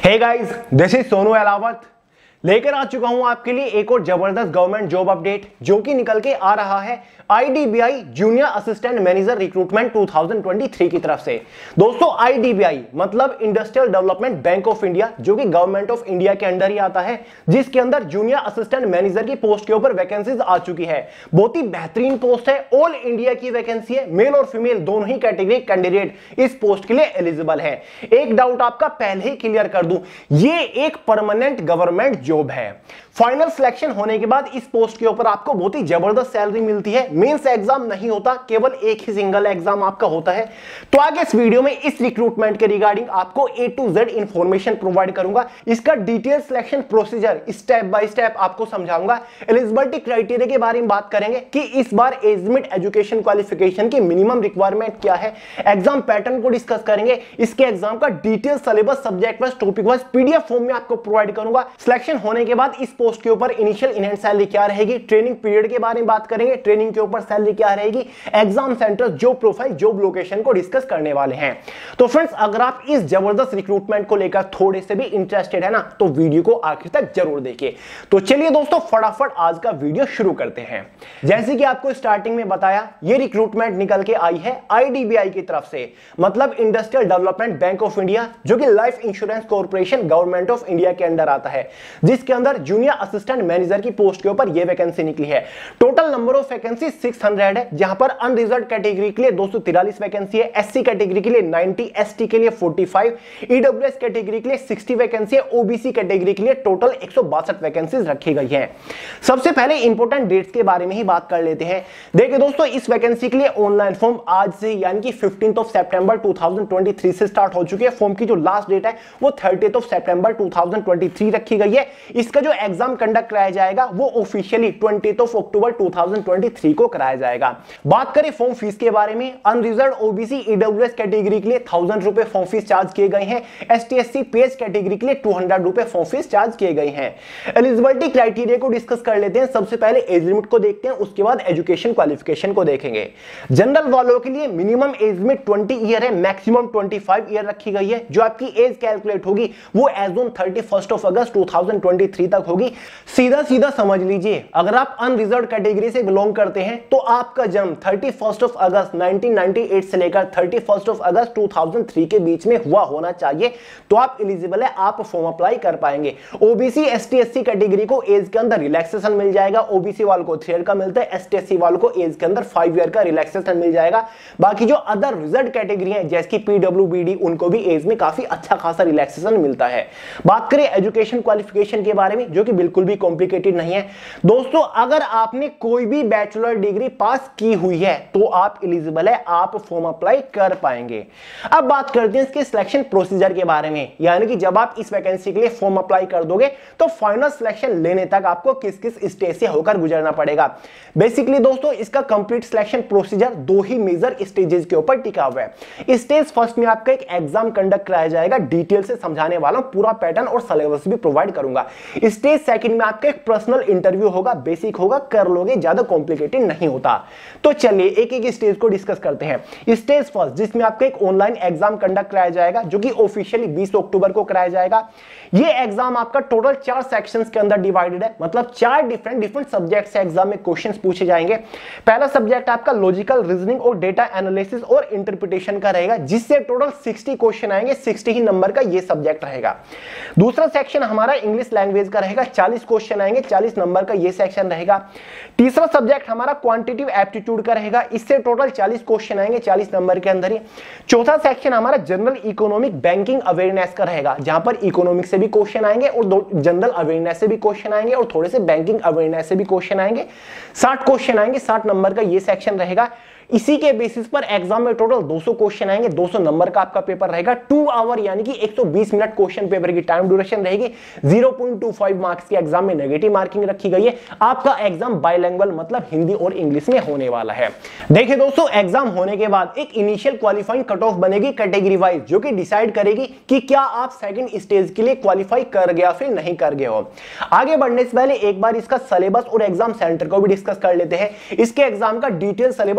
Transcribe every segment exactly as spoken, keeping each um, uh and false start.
Hey guys, this is Sonu Alawat लेकर आ चुका हूं आपके लिए एक और जबरदस्त गवर्नमेंट जॉब अपडेट जो कि निकल के आ रहा है IDBI junior assistant manager recruitment दो हज़ार तेईस की तरफ से। दोस्तों, आईडीबीआई मतलब industrial development bank of India, जो कि गवर्नमेंट ऑफ इंडिया के अंडर ही आता है, जिसके अंदर जूनियर असिस्टेंट मैनेजर की पोस्ट के ऊपर वैकेंसीज आ चुकी है। बहुत ही बेहतरीन पोस्ट है, ऑल इंडिया की वैकेंसी है, मेल और फीमेल दोनों ही कैटेगरी कैंडिडेट इस पोस्ट के लिए एलिजिबल है। एक डाउट आपका पहले ही क्लियर कर दूं, ये एक परमानेंट गवर्नमेंट जॉब है। फाइनल सिलेक्शन होने के बाद इस पोस्ट के ऊपर आपको बहुत ही जबरदस्त सैलरी मिलती है। मेंस एग्जाम नहीं होता, केवल एक ही सिंगल एग्जाम आपका होता है। तो आगे इस वीडियो में इस रिक्रूटमेंट के रिगार्डिंग आपको A to Z information provide करूंगा। इसका detail selection procedure step by step आपको समझाऊंगा। एलिजिबिलिटी क्राइटेरिया के बारे में बात करेंगे कि इस बार एज लिमिट, एजुकेशन क्वालिफिकेशन की मिनिमम रिक्वायरमेंट क्या है, एग्जाम पैटर्न को डिस्कस करेंगे। इसके एग्जाम का detail syllabus, subject wise, topic wise PDF form में आपको प्रोवाइड करूंगा। सिलेक्शन होने के बाद इस पोस्ट के ऊपर इनिशियल इन हैंड सैलरी क्या रहेगी, ट्रेनिंग पीरियड के बारे में बात करेंगे, ट्रेनिंग के ऊपर सैलरी क्या रहेगी, exam centre, job profile, job location को डिस्कस करने वाले हैं। तो फ्रेंड्स, अगर आप इस जबरदस्त रिक्रूटमेंट को लेकर थोड़े से भी इंटरेस्टेड है ना, तो वीडियो को आखिर तक जरूर देखिए। तो चलिए दोस्तों, फटाफट आज का वीडियो शुरू करते हैं। जैसे कि आपको स्टार्टिंग में बताया, ये रिक्रूटमेंट निकल के आई है आईडीबीआई की तरफ से, मतलब industrial development bank of India, जो कि life insurance corporation government of India के अंडर आता है, जिसके अंदर जूनियर असिस्टेंट मैनेजर की पोस्ट के ऊपर यह वैकेंसी निकली है। टोटल नंबर ऑफ वैकेंसी छह सौ है, जहां पर अनरिजर्व्ड कैटेगरी के लिए दो सौ तिरालीस वैकेंसी है, एससी कैटेगरी के लिए नब्बे, एसटी के लिए पैंतालीस, ईडब्ल्यूएस कैटेगरी के लिए साठ वैकेंसी है, ओबीसी कैटेगरी के लिए टोटल एक सौ बासठ वैकेंसीज रखी गई है। सबसे पहले इंपॉर्टेंट डेट्स के बारे में ही बात कर लेते हैं। देखिए दोस्तों, इस वैकेंसी के लिए ऑनलाइन फॉर्म आज से यानी कि पंद्रह ऑफ सितंबर दो हज़ार तेईस से स्टार्ट हो चुकी है। फॉर्म की जो लास्ट डेट है वो तीस ऑफ सितंबर दो हज़ार तेईस रखी गई है। इसका जो एग्जाम कंडक्ट कराया जाएगा वो ऑफिशियली बीस ऑफ अक्टूबर दो हज़ार तेईस को कराया जाएगा। बात करें फॉर्म फीस के बारे में, अनरिजर्व्ड ओबीसी ईडब्ल्यूएस कैटेगरी के लिए थाउजेंड रुपए फॉर्म फीस चार्ज किए गए हैं, एसटी एससी पीएच कैटेगरी के लिए टू हंड्रेड रुपए फॉर्म फीस चार्ज किए गए हैं। एलिजिबिलिटी क्राइटेरिया को डिस्कस कर लेते हैं। सबसे पहले एज लिमिट को देखते हैं, उसके बाद एजुकेशन क्वालिफिकेशन को देखेंगे। जनरल वालों के लिए मिनिमम एज लिमिट बीस ईयर है, मैक्सिमम पच्चीस ईयर रखी गई है। जो आपकी एज कैलकुलेट होगी वो age on thirty first of August दो हज़ार तेईस तक होगी। सीधा सीधा समझ लीजिए, अगर आप अनरिजर्व्ड कैटेगरी से बिलोंग करते हैं तो आपका जन्म इकतीस ऑफ अगस्त उन्नीस सौ अट्ठानवे से लेकर इकतीस ऑफ अगस्त दो हज़ार तीन के बीच में हुआ होना चाहिए, तो आप एलिजिबल है, आप फॉर्म अप्लाई कर पाएंगे। ओबीसी एसटी एससी कैटेगरी को एज के अंदर रिलैक्सेशन मिल जाएगा। ओबीसी वालों को थ्री ईयर का मिलता है, एसटी एससी वालों को एज के अंदर फाइव ईयर का रिलैक्सेशन मिल जाएगा। बाकी जो अदर रिजर्व कैटेगरी है जैसे कि पीडब्ल्यूबीडी, उनको भी एज में काफी अच्छा खासा रिलैक्सेशन मिलता है। बात करें एजुकेशन क्वालिफिकेशन के बारे में, जो कि बिल्कुल भी कॉम्प्लिकेटेड नहीं है दोस्तों। अगर आपने कोई भी बैचलर डिग्री पास की हुई है तो आप एलिजिबल है, आप फॉर्म अप्लाई कर पाएंगे। अब बात करते हैं इसके सिलेक्शन प्रोसीजर के बारे में, यानी कि जब आप इस वैकेंसी के लिए फॉर्म अप्लाई कर दोगे तो फाइनल सिलेक्शन लेने तक आपको किस किस स्टेज से होकर गुजरना पड़ेगा। बेसिकली दोस्तों, इसका कंप्लीट सिलेक्शन प्रोसीजर दो ही मेजर स्टेजेस के ऊपर टिका हुआ है। स्टेज फर्स्ट में आपका एक एग्जाम कंडक्ट कराया जाएगा, डिटेल से समझाने वाला हूं, पूरा पैटर्न और सिलेबस भी प्रोवाइड करूंगा। स्टेज सेकंड में आपका एक पर्सनल इंटरव्यू होगा, बेसिक होगा, कर लोगे, ज्यादा कॉम्प्लिकेटेड नहीं होता। तो चलिए एक एक स्टेज को डिस्कस करते हैं। स्टेज फर्स्ट, जिसमें आपका एक ऑनलाइन एग्जाम कंडक्ट कराया जाएगा, जो कि ऑफिशियली बीस अक्टूबर को कराया जाएगा। ये एग्जाम आपका टोटल चार सेक्शंस के अंदर डिवाइडेड है, मतलब चार डिफरेंट डिफरेंट सब्जेक्ट से एग्जाम में क्वेश्चंस पूछे जाएंगे। पहला सब्जेक्ट आपका लॉजिकल रीजनिंग और डेटा एनालिसिस और इंटरप्रिटेशन का रहेगा, जिससे टोटल साठ क्वेश्चन आएंगे, साठ ही नंबर का ये सब्जेक्ट रहेगा। दूसरा सेक्शन हमारा इंग्लिश लैंग्वेज का रहेगा, चालीस क्वेश्चन आएंगे, चालीस नंबर का ये सेक्शन रहेगा। तीसरा सब्जेक्ट हमारा क्वांटिटेटिव एप्टीट्यूड का रहेगा, इससे टोटल चालीस क्वेश्चन आएंगे, चालीस नंबर के अंदर ही। चौथा सेक्शन हमारा जनरल इकोनॉमिक बैंकिंग अवेयरनेस का रहेगा, जहां पर इकोनॉमिक से भी क्वेश्चन आएंगे और जनरल अवेयरनेस से भी क्वेश्चन आएंगे और थोड़े से बैंकिंग अवेयरनेस से भी क्वेश्चन आएंगे। साठ क्वेश्चन आएंगे, साठ नंबर का ये सेक्शन रहेगा। इसी के बेसिस पर एग्जाम में टोटल दो सौ क्वेश्चन आएंगे, दो सौ नंबर का आपका पेपर रहेगा। टू आवर यानी कि एक सौ बीस मिनट क्वेश्चन पेपर की टाइम ड्यूरेशन रहेगी। Zero point two five marks की एग्जाम में नेगेटिव मार्किंग रखी गई है। आपका एग्जाम बाइलिंगुअल मतलब हिंदी और इंग्लिश में होने वाला है। देखिए दोस्तों, एग्जाम होने के बाद एक इनिशियल क्वालिफाइंग कट ऑफ बनेगी कैटेगरी वाइज, जो कि डिसाइड करेगी कि क्या आप सेकंड स्टेज के लिए क्वालिफाई कर गया फिर नहीं कर गए हो। आगे बढ़ने से पहले एक बार इसका सिलेबस और एग्जाम सेंटर को भी डिस्कस कर लेते हैं। इसके एग्जाम का detail syllabus, subject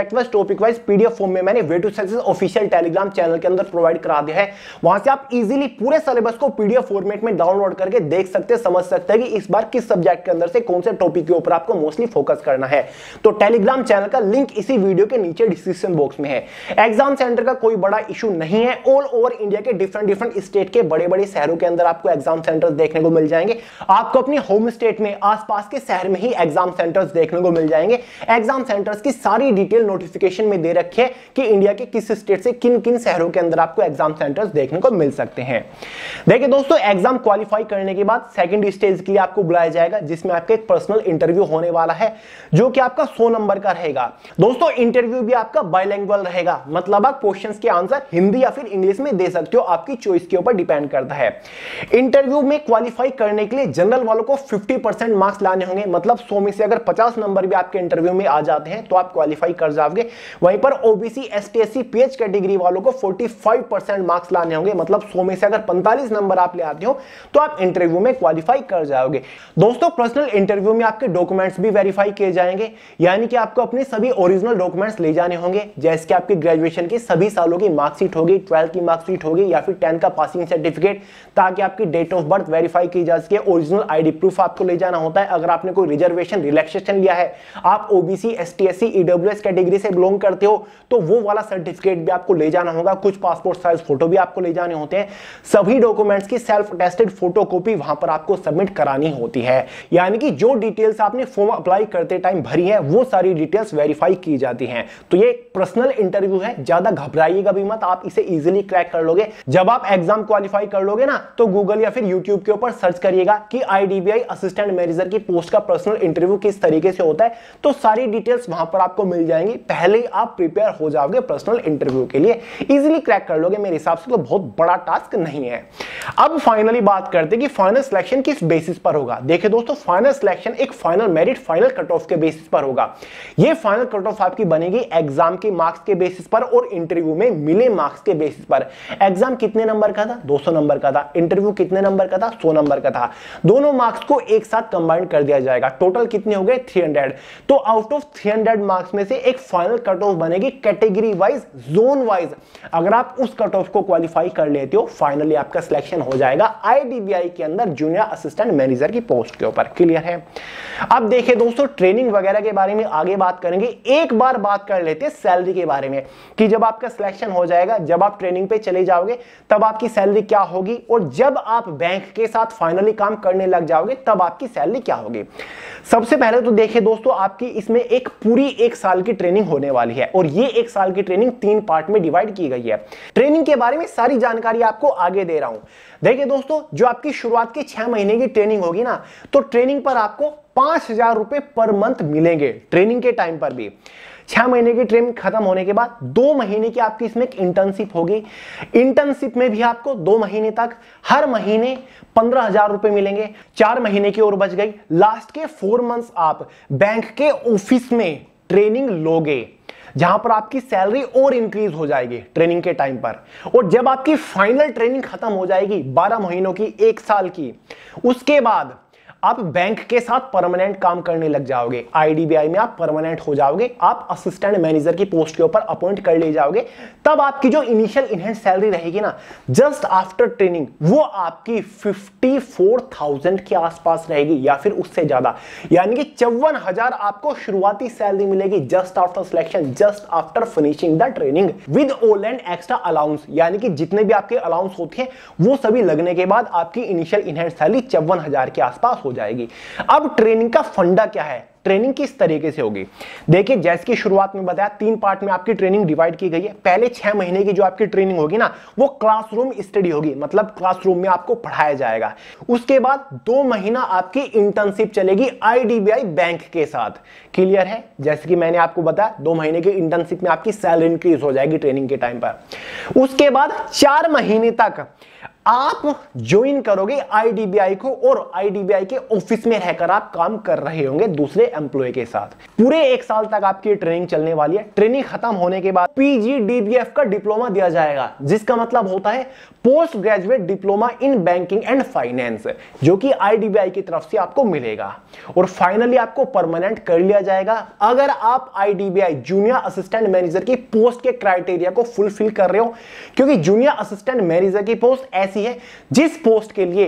subject wise topic wise PDF form में मैंने way to success official Telegram channel के अंदर प्रोवाइड करा दिया है। वहां से आप इजीली पूरे सिलेबस को पीडीएफ फॉर्मेट में डाउनलोड करके देख सकते हैं, समझ सकते हैं कि इस बार किस सब्जेक्ट के अंदर से कौन से टॉपिक के ऊपर आपको मोस्टली फोकस करना है। तो टेलीग्राम चैनल का लिंक इसी वीडियो के नीचे डिस्क्रिप्शन बॉक्स में है। एग्जाम सेंटर का कोई बड़ा इशू नहीं है, ऑल ओवर इंडिया के डिफरेंट डिफरेंट स्टेट के बड़े बड़े शहरों के अंदर आपको एग्जाम सेंटर्स देखने को मिल जाएंगे। आपको अपनी होम स्टेट में आसपास के शहर में ही एग्जाम सेंटर्स देखने को मिल जाएंगे। एग्जाम सेंटर्स की सारी डिटेल नोटिफिकेशन में दे रखी है कि इंडिया के किस स्टेट से किन किन शहरों के अंदर आपको एग्जाम सेंटर्स देखने को मिल सकते हैं। देखिए दोस्तों, एग्जाम क्वालिफाई करने के बाद सेकंड स्टेज के लिए आपको बुलाया जाएगा, जिसमें आपका एक पर्सनल इंटरव्यू होने वाला है, जो कि आपका सौ नंबर का रहेगा। दोस्तों, इंटरव्यू भी आपका बाइलिंगुअल रहेगा, मतलब आप क्वेश्चंस के आंसर हिंदी या फिर इंग्लिश में दे सकते हो, आपकी चॉइस के ऊपर डिपेंड करता है। इंटरव्यू में क्वालिफाई करने के लिए जनरल वालों को पचास परसेंट मार्क्स लाने होंगे, मतलब सौ में से अगर पचास नंबर भी आपके इंटरव्यू में आ जाते हैं तो आप क्वालिफाई कर जाओगे। वहीं पर OBC, ST, SC, PH category वालों को पैंतालीस परसेंट मार्क्स लाने होंगे, मतलब सौ में से अगर पैंतालीस नंबर आप ले आते हो तो आप इंटरव्यू में क्वालिफाई कर जाओगे। दोस्तों, पर्सनल इंटरव्यू में आपके डॉक्यूमेंट्स भी वेरीफाई किए जाएंगे, यानी कि आपको अपने सभी ओरिजिनल डॉक्यूमेंट्स ले जाने होंगे, जैसे कि आपकी ग्रेजुएशन की सभी सालों की मार्कशीट होगी, ट्वेल्थ की मार्कशीट होगी या फिर टेंथ का पासिंग सर्टिफिकेट, ताकि आपकी डेट ऑफ बर्थ वेरीफाई की जा सके। ओरिजिनल आईडी प्रूफ आपको ले जाना होता है। अगर आपने कोई रिजर्वेशन रिलैक्सेशन लिया है, आप OBC, ST, SC, EWS category से बिलोंग करते हो, तो वो वाला सर्टिफिकेट भी आपको ले जाना होगा। कुछ पासपोर्ट साइज फोटो भी आपको ले जाने होते हैं। सभी डॉक्यूमेंट्स की सेल्फ अटेस्टेड फोटोकॉपी वहां पर आपको सबमिट करानी होती है, यानी कि जो डिटेल्स आपने फॉर्म अप्लाई करते टाइम भरी है वो सारी डिटेल्स वेरीफाई की जाती हैं। तो ये एक पर्सनल इंटरव्यू है, ज्यादा घबराइएगा भी मत, आप इसे इजीली क्रैक कर लोगे। जब आप एग्जाम क्वालिफाई कर लोगे ना, तो गूगल या फिर यूट्यूब के ऊपर सर्च करिएगा कि आईडीबीआई असिस्टेंट मैनेजर की पोस्ट का पर्सनल इंटरव्यू किस तरीके से होता है, तो सारी डिटेल्स वहां पर आपको मिल जाएंगी। पहले ही आप प्रिपेयर हो जाओगे पर्सनल इंटरव्यू के लिए, इजीली क्रैक कर लोगे। मेरे हिसाब से तो बहुत बड़ा टास्क नहीं है। अब फाइनली बात करते हैं कि फाइनल सिलेक्शन किस बेसिस पर होगा। देखिए दोस्तों, फाइनल सिलेक्शन एक final merit, final cut off के बेसिस पर होगा। यह फाइनल कट ऑफ आपकी बनेगी एग्जाम के मार्क्स के बेसिस पर और इंटरव्यू में मिले मार्क्स के बेसिस पर। एग्जाम कितने नंबर का था? दो सौ नंबर का था। इंटरव्यू कितने नंबर का था? सौ नंबर का था। दोनों मार्क्स को एक साथ कंबाइन कर दिया जाएगा। टोटल कितने हो गए? तीन सौ। तो आउट ऑफ तीन सौ मार्क्स में से एक फाइनल कट ऑफ बनेगी कैटेगरी वाइज, जोन वाइज। अगर आप उस कट ऑफ को क्वालिफाई कर लेते हो, फाइनली आपका सिलेक्शन हो जाएगा आईडीबीआई के अंदर जूनियर असिस्टेंट मैनेजर की पोस्ट के ऊपर। क्लियर है? अब देखिए दोस्तों, ट्रेनिंग वगैरह के बारे में आगे बात करेंगे। एक बार बात कर लेते हैं सैलरी के बारे में, कि जब आपका सिलेक्शन हो जाएगा, जब आप ट्रेनिंग पे चले जाओगे, तब आपकी सैलरी क्या होगी, और जब आप बैंक के साथ फाइनली काम करने लग जाओगे तब आपकी सैलरी क्या होगी। सबसे पहले तो देखिए दोस्तों, आपकी इसमें एक पूरी एक साल की ट्रेनिंग होने वाली है, और ये एक साल की ट्रेनिंग तीन पार्ट में डिवाइड की गई है। ट्रेनिंग के बारे में सारी जानकारी आपको आगे दे रहा हूं। देखिए दोस्तों, जो आपकी शुरुआत की छह महीने की ट्रेनिंग होगी ना, तो ट्रेनिंग पर आपको पांच हजार रुपए पर मंथ मिलेंगे। ट्रेनिंग के टाइम पर भी छह महीने की ट्रेनिंग खत्म होने के बाद दो महीने की आपकी इसमें एक इंटर्नशिप होगी। इंटर्नशिप में भी आपको दो महीने तक हर महीने पंद्रह हजार रुपए मिलेंगे। चार महीने की और बच गई। लास्ट के फोर मंथ्स आप बैंक के ऑफिस में ट्रेनिंग लोगे, जहां पर आपकी सैलरी और इंक्रीज हो जाएगी ट्रेनिंग के टाइम पर। और जब आपकी फाइनल ट्रेनिंग खत्म हो जाएगी बारह महीनों की, एक साल की, उसके बाद आप बैंक के साथ परमानेंट काम करने लग जाओगे। आईडीबीआई में आप परमानेंट हो जाओगे, आप असिस्टेंट मैनेजर की पोस्ट के ऊपर अपॉइंट कर ले जाओगे। तब आपकी जो इनिशियल इनहेंस सैलरी रहेगी ना, जस्ट आफ्टर ट्रेनिंग, वो आपकी चौवन हज़ार के आसपास रहेगी या फिर उससे ज्यादा, यानी कि चौवन हजार आपको शुरुआती सैलरी मिलेगी just after selection, just after finishing the training with all and extra allowance, यानी कि जितने भी आपके अलाउंस होते हैं वो सभी लगने के बाद आपकी इनिशियल इनहेंस सैलरी चौवन हजार के आसपास हो जाएगी। अब ट्रेनिंग का फंडा क्या है, ट्रेनिंग किस तरीके से होगी? देखिए, जैसे कि शुरुआत में बताया, तीन पार्ट में आपकी ट्रेनिंग डिवाइड की गई है। पहले छह महीने की जो आपकी ट्रेनिंग होगी ना, वो क्लासरूम स्टडी होगी, मतलब क्लासरूम में आपको पढ़ाया जाएगा। उसके बाद दो महीना आपकी इंटर्नशिप चलेगी आईडीबीआई बैंक के साथ। क्लियर है? जैसे कि मैंने आपको बताया, दो महीने की इंटर्नशिप में आपकी सैलरी इंक्रीज हो जाएगी ट्रेनिंग के टाइम पर। उसके बाद चार महीने तक आप ज्वाइन करोगे आईडीबीआई को, और आईडीबीआई के ऑफिस में रहकर आप काम कर रहे होंगे दूसरे एम्प्लॉय के साथ। पूरे एक साल तक आपकी ट्रेनिंग चलने वाली है। ट्रेनिंग खत्म होने के बाद पीजीडीबीएफ का डिप्लोमा दिया जाएगा, जिसका मतलब होता है post graduate diploma in banking and finance, जो कि आईडीबीआई की तरफ से आपको मिलेगा। और फाइनली आपको परमानेंट कर लिया जाएगा अगर आप आईडीबीआई जूनियर असिस्टेंट मैनेजर की पोस्ट के क्राइटेरिया को फुलफिल कर रहे हो, क्योंकि जूनियर असिस्टेंट मैनेजर की पोस्ट ऐसी है जिस पोस्ट के लिए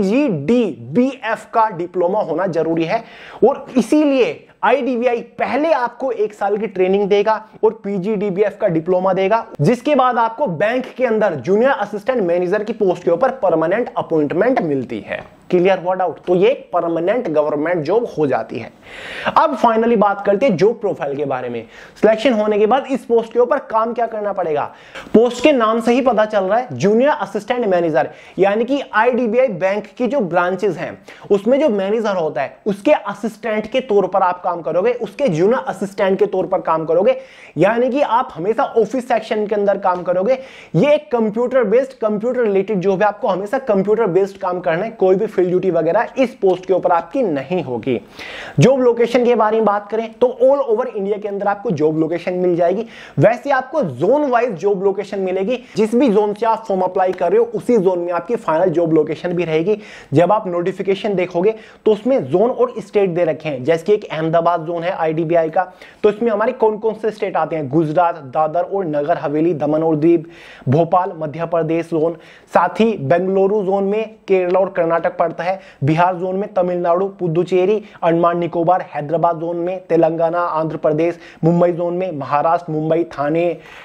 पीजीडीबीएफ का डिप्लोमा होना जरूरी है। और इसीलिए आईडीबीआई पहले आपको एक साल की ट्रेनिंग देगा और पीजीडीबीएफ का डिप्लोमा देगा, जिसके बाद आपको बैंक के अंदर जूनियर असिस्टेंट मैनेजर की पोस्ट के ऊपर परमानेंट अपॉइंटमेंट मिलती है। क्लियर हुआ डाउट? तो ये परमानेंट गवर्नमेंट जॉब हो जाती है। अब फाइनली बात करते हैं जॉब प्रोफाइल के बारे में। सिलेक्शन होने के बाद इस पोस्ट के ऊपर काम क्या करना पड़ेगा? पोस्ट के नाम से ही पता चल रहा है, जूनियर असिस्टेंट मैनेजर, यानी कि आईडीबीआई बैंक की जो ब्रांचेस हैं उसमें जो मैनेजर होता है उसके असिस्टेंट के तौर पर आप काम करोगे, उसके जूनियर असिस्टेंट के तौर पर काम करोगे, यानी कि आप हमेशा ऑफिस सेक्शन के अंदर काम करोगे। ये एक computer based, computer related job है, आपको हमेशा कंप्यूटर बेस्ड काम करना है, कोई भी फील्ड ड्यूटी वगैरह इस पोस्ट के ऊपर आपकी नहीं होगी। जॉब लोकेशन के बारे में बात करें तो ऑल ओवर इंडिया के अंदर आपको जॉब लोकेशन मिल जाएगी। वैसे आपको जोन वाइज जॉब लोकेशन मिलेगी, जिस भी जोन से आप फॉर्म अप्लाई कर रहे हो उसी जोन में आपकी फाइनल जॉब लोकेशन भी रहेगी। जब आप नोटिफिकेशन देखोगे तो उसमें जोन और स्टेट दे रखे हैं, जैसे कि एक अहमदाबाद जोन है आईडीबीआई का, तो इसमें हमारे कौन कौन से स्टेट आते हैं? गुजरात, दादर और नगर हवेली, दमन और दीव, भोपाल मध्य प्रदेश जोन, साथ ही बेंगलुरु जोन में केरल और कर्नाटक पड़ता है, बिहार जोन में तमिलनाडु, पुदुचेरी, अंडमान निकोबार, हैदराबाद जोन में तेलंगाना, आंध्र प्रदेश, मुंबई जोन में महाराष्ट्र, मुंबई, थाने,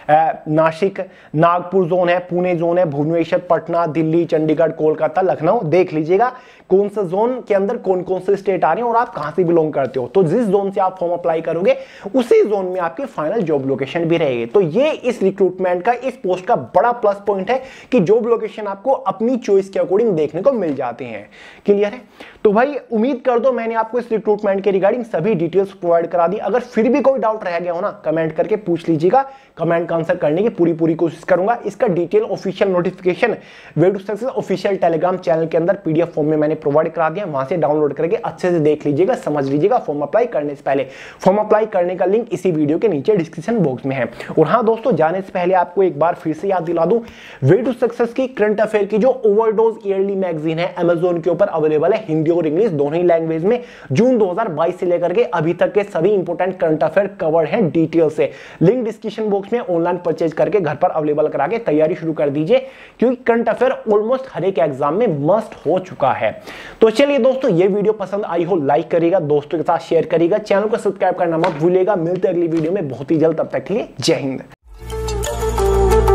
नासिक, नागपुर जोन है, पुणे जोन है, भुवनेश्वर, पटना, दिल्ली, चंडीगढ़, कोलकाता, लखनऊ। देख लीजिएगा कौन सा जोन के अंदर कौन कौन से स्टेट आ रहे हैं और आप कहां से बिलोंग करते हो। तो जिस जोन से आप फॉर्म अप्लाई करोगे उसी जोन में आपकी फाइनल जॉब लोकेशन भी रहेगी। तो ये इस रिक्रूटमेंट का, इस पोस्ट का बड़ा प्लस पॉइंट है कि जॉब लोकेशन आपको अपनी चॉइस के अकॉर्डिंग देखने को मिल जाते हैं। क्लियर है? तो भाई उम्मीद कर दो मैंने आपको इस रिक्रूटमेंट के रिगार्डिंग सभी डिटेल्स प्रोवाइड करा दी। अगर फिर भी कोई डाउट रह गया हो ना, कमेंट करके पूछ लीजिएगा, कमेंट का आंसर करने की पूरी पूरी कोशिश करूंगा। इसका detail official notification way to success official Telegram channel के अंदर पीडीएफ फॉर्म में मैंने प्रोवाइड करा दिया, वहां से डाउनलोड करके अच्छे से देख लीजिएगा, समझ लीजिएगा फॉर्म अप्लाई करने से पहले। फॉर्म अप्लाई करने का लिंक इसी वीडियो के नीचे डिस्क्रिप्शन बॉक्स में है। और हाँ दोस्तों, जाने से पहले आपको एक बार फिर से याद दिला दूं, वे टू सक्सेस की करंट अफेयर की जो ओवरडोज ईयरली मैगजीन है अमेजोन के ऊपर अवेलेबल है, हिंदी और इंग्लिश दोनों ही लैंग्वेज में। जून दो हज़ार बाईस से लेकर के अभी तक के सभी इंपोर्टेंट करंट अफेयर कवर हैं डिटेल से। लिंक डिस्क्रिप्शन बॉक्स में, ऑनलाइन परचेज करके घर पर अवेलेबल करा के तैयारी शुरू कर दीजिए, क्योंकि करंट अफेयर ऑलमोस्ट हर एक एग्जाम में मस्ट हो चुका है। तो चलिए दोस्तों, ये वीडियो पसंद आई हो लाइक करिएगा, दोस्तों के साथ शेयर करिएगा, चैनल को सब्सक्राइब करना मत भूलिएगा। मिलते हैं अगली वीडियो में बहुत ही जल्द, तब तक के लिए जय हिंद।